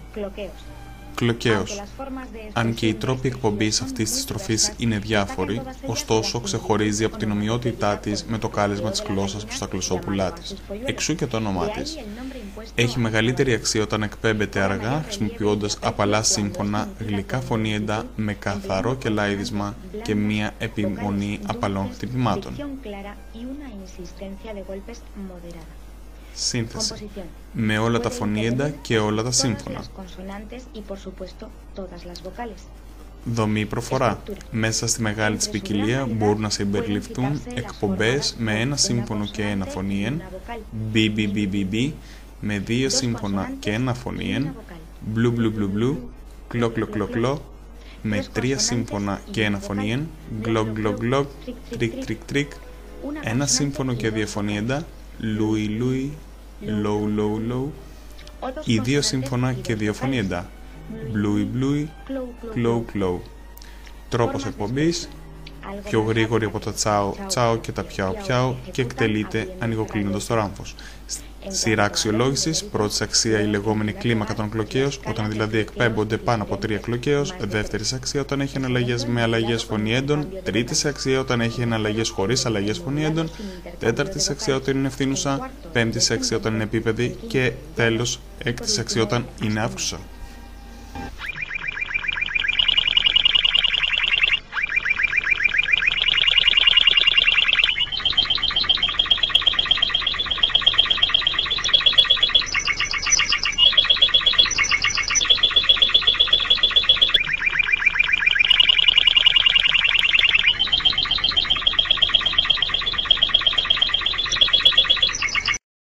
Κλοκαίος. Αν και οι τρόποι εκπομπής αυτής της τροφής είναι διάφοροι, ωστόσο ξεχωρίζει από την ομοιότητά της με το κάλεσμα της γλώσσας προς τα κλωσσόπουλά της. Εξού και το όνομά της. Έχει μεγαλύτερη αξία όταν εκπέμπεται αργά, χρησιμοποιώντας απαλά σύμφωνα, γλυκά φωνήεντα με καθαρό κελάιδισμα και μία επιμονή απαλών χτυπημάτων. Σύνθεση. Με όλα τα φωνήεντα και όλα τα σύμφωνα. Δομή προφορά. Μέσα στη μεγάλη της ποικιλία μπορούν να συμπεριληφθούν εκπομπές με ένα σύμφωνο και ένα φωνήεν, BBBBB, με δύο σύμφωνα και ένα φωνήεν, Blue Blue Blue Blue, Κλο Κλο Κλο Κλο, με τρία σύμφωνα και ένα φωνήεν, Glog Glog Glog, Trick Trick Trick, ένα σύμφωνο και δύο φωνήεντα, Louis Louis, Low Low Low, ή δύο σύμφωνα και δύο φωνήεντα, Bluey Bluey, Clow Clow. Τρόπος εκπομπής. Πιο γρήγορη από τα τσάο τσάο και τα πιάο πιάο και εκτελείται ανοιγοκλίνοντας το ράμφος. Σειρά αξιολόγησης. Πρώτη αξία η λεγόμενη κλίμακα των κλοκαίος, όταν δηλαδή εκπέμπονται πάνω από 3 κλοκαίος. Δεύτερη αξία όταν έχει εναλλαγές με αλλαγές φωνήεντων. Τρίτη αξία όταν έχει εναλλαγές χωρίς αλλαγές φωνήεντων. Τέταρτη αξία όταν είναι ευθύνουσα. Πέμπτη αξία όταν είναι επίπεδη. Και τέλος, έκτη αξία όταν είναι αύξουσα.